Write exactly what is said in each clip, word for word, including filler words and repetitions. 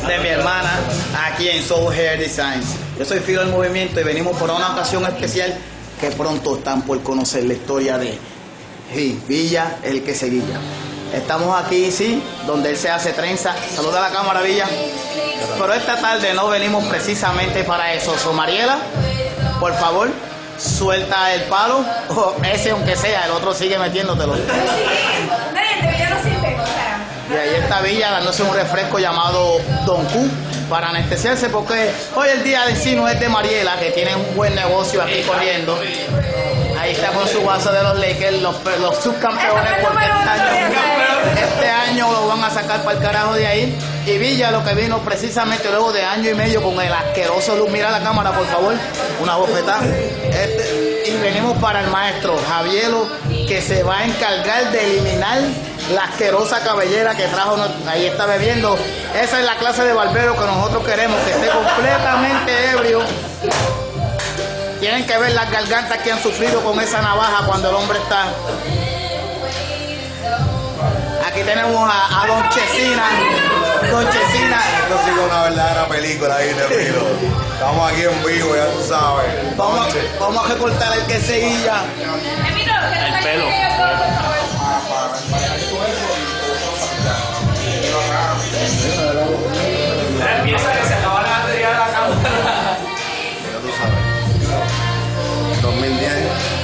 de mi hermana aquí en Soul Hair Designs. Yo soy Filo del Movimiento y venimos por una ocasión especial que pronto están por conocer la historia de sí, Villa el Queseguilla. Estamos aquí, sí, donde él se hace trenza. Saluda a la cámara, Villa. Pero esta tarde no venimos precisamente para eso. So, Mariela, por favor, suelta el palo, o ese aunque sea, el otro sigue metiéndotelo. Y ahí está Villa dándose un refresco llamado Don Q para anestesiarse, porque hoy el día de sí no es de Mariela, que tiene un buen negocio aquí corriendo. Ahí está con su vaso de los Lakers, los, los subcampeones, porque este año, este año lo van a sacar para el carajo de ahí. Y Villa lo que vino precisamente luego de año y medio con el asqueroso look. Mira la cámara, por favor, una bofetada. Este, y venimos para el maestro Javielo, que se va a encargar de eliminar la asquerosa cabellera que trajo. Ahí está bebiendo. Esa es la clase de barbero que nosotros queremos, que esté completamente ebrio. Tienen que ver las gargantas que han sufrido con esa navaja cuando el hombre está. Aquí tenemos a, a Don Chesina. Don Chesina. Esto sí es una verdadera película ahí de Filo. Estamos aquí en vivo, ya tú sabes. Vamos, vamos a recortar el queseguilla. El pelo. Piensa que se acaba la batería de la cámara. Ya tú sabes. dos mil diez.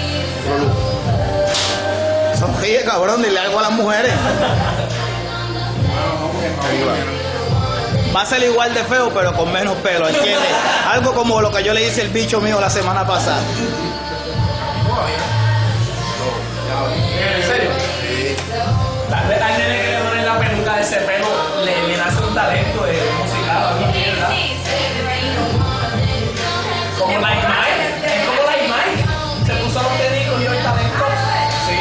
Sonríe, cabrón, dile algo a las mujeres. Va a ser igual de feo, pero con menos pelo, ¿entiendes? Algo como lo que yo le hice el bicho mío la semana pasada. ¿En serio? Tal vez al nene que le ponen la peluca de ese pelo le, le nace un talento de musical, algo así, ¿verdad? Como la Imai, es como la Imai. Se puso los deditos y hoy talento. Sí.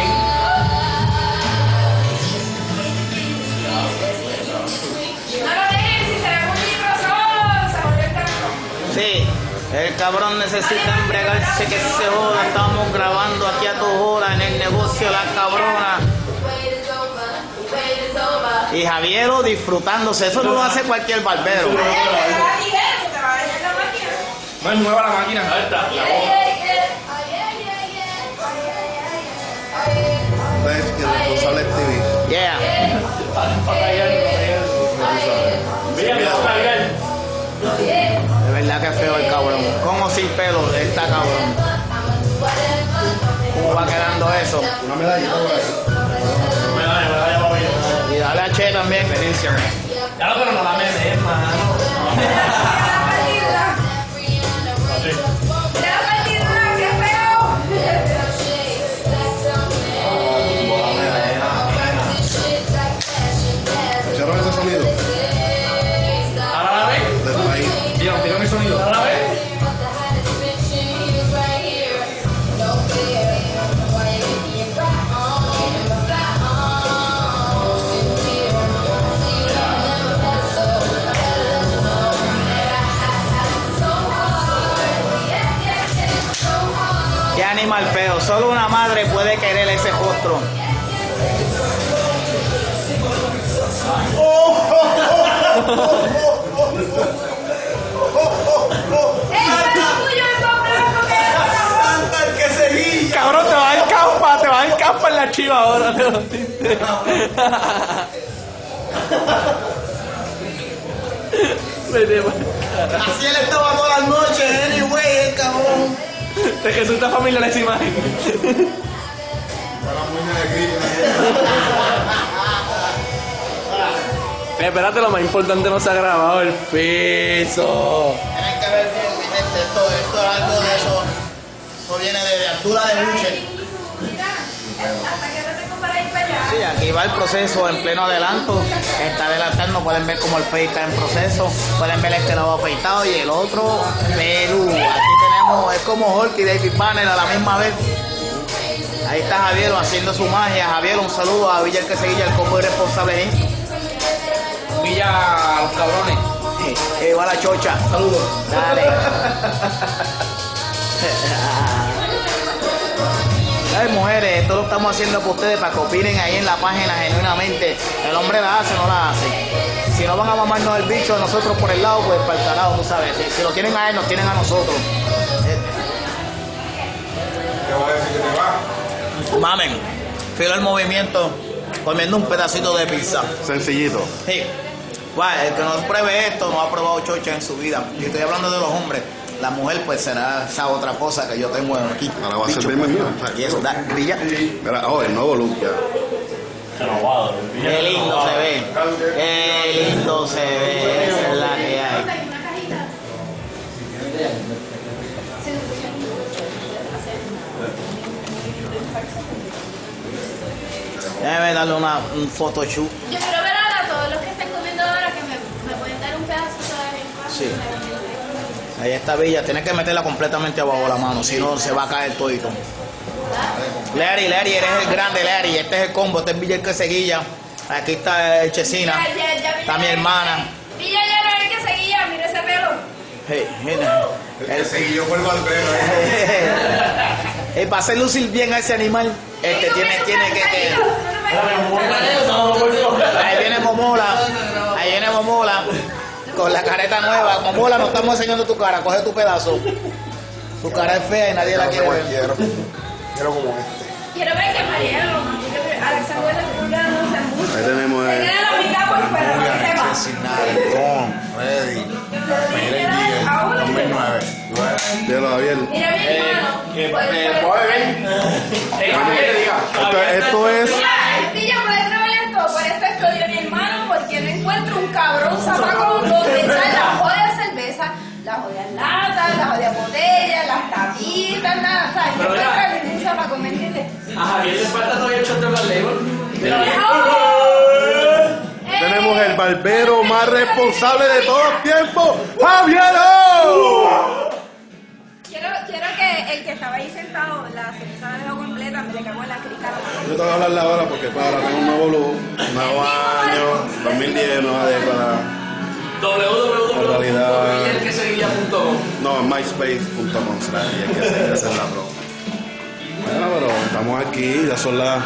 Sí, el cabrón necesita embregarse, que se joda. Estamos grabando aquí a tu hora en el negocio La Cabrona. Y Javiero disfrutándose. Eso no lo hace cualquier barbero. No es nueva la máquina. Ahí está, la Entonces, que responsable es T V. Yeah. De verdad que feo el cabrón. Con o sin pelo, está cabrón. ¿Cómo va quedando eso? Una medallita por ahí. Y dale a Che también. Ya lo, pero no la me des, mano. ¿Escucharon ese sonido? ¿Ahora la ves? Desde ahí. ¿Vieron? ¿Vieron el sonido? ¿Ahora la ves? Qué animal feo. Solo una madre puede querer ese rostro. ¡Santa el Queseguilla! Cabrón, te va a dar campa, te va a dar campa en la chiva ahora. Te lo Vete, Así él estaba todas las noches, anyway, el cabrón. de Jesús esta familia les imagen. Para muy negrita. Espérate, lo más importante no se ha grabado el piso. Tienen que ver bien, mi gente. Esto, esto es algo de eso. Eso viene de altura de buche. Sí, aquí va el proceso en pleno adelanto. Está adelantando, pueden ver como el pay está en proceso. Pueden ver este lado afeitado y el otro Perú. Aquí tenemos, es como Hulk y David Banner a la misma vez. Ahí está Javiero haciendo su magia. Javier, un saludo a Villa el Queseguilla, el combo irresponsable ahí. Villa los cabrones. Eh, va la chocha. Saludos. Dale. Ay, mujeres, esto lo estamos haciendo para ustedes, para que opinen ahí en la página genuinamente. El hombre la hace o no la hace. Si no van a mamarnos el bicho a nosotros por el lado, pues para el carajo, tú sabes. Si, si lo tienen a él, nos tienen a nosotros. ¿Qué va a decir que te va? Mamen, filo el movimiento comiendo un pedacito de pizza. Sencillito. Sí. Guay, el que no pruebe esto no ha probado chocha en su vida. Y estoy hablando de los hombres. La mujer pues será esa otra cosa que yo tengo aquí. Ahora va a Bicho, servirme mío. y eso da brilla. Mira, oh, el nuevo look ya. Qué lindo se ve. Qué lindo se ve. Esa es la que hay. Déjame darle una, un photoshoot. Yo quiero ver ahora a todos los que estén comiendo ahora que me, me pueden dar un pedacito de vez en cuando. Sí. Ahí está Villa, tienes que meterla completamente abajo la mano, si no se va a caer todito. Larry, Larry, eres el grande, Larry. Este es el combo, este es Villa el que seguilla. Aquí está el Chesina, Ya, ya, ya, está mi hermana. Villa ya no es el que seguía, mira ese pelo. Hey, mira. El que siguió fue el barbero. Y para hacer lucir bien a ese animal, este tiene, tiene que... que... Ahí viene Momola, ahí viene Momola, con la careta nueva. Momola, no estamos enseñando tu cara, coge tu pedazo. Tu cara es fea y nadie la quiere ver. Quiero, quiero como este. Quiero ver que Mariano, Alexander Fulano, se mucho. Ahí tenemos Se el... queda la mitad por fuera, no se va. Tom, ready. Mira el día, dos mil nueve. Dígalo, Javier. Mira mi hermano. Esto, esto es... Mira, Villa, puedes grabar esto. Por esto estudió mi hermano, porque no encuentro un cabrón zapaco donde están las jodidas cervezas, las jodidas latas, las jodidas botellas, las tapitas, nada, ¿sabes? No Pero mira. encuentro ningún zapaco, ¿me entiendes? A Javier le falta todavía el shot de Black Label. Tenemos el barbero más responsable de todos los tiempos, ¡Javiero! Quiero, quiero que el que estaba ahí sentado, la cerveza la dejó completa, me le cagó en la crica. Yo te voy a hablar ahora porque para ahora tengo un nuevo look, un nuevo año, dos mil diez, nueva década. w w w En realidad- punto villarqueseguilla punto com. No, en myspace punto com, será, y es que se hacer la pro. Bueno, pero estamos aquí, ya son las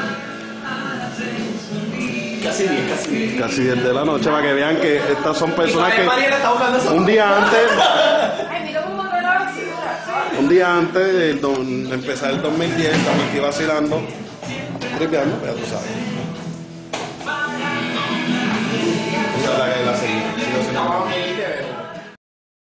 Casi bien, casi bien. casi diez de la noche para que vean que estas son personas que Mariela está buscando eso. un día antes, Ay, mira cómo me la basura. un día antes de, don- de empezar el dos mil diez, estamos aquí vacilando, tripeando, ya tú sabes.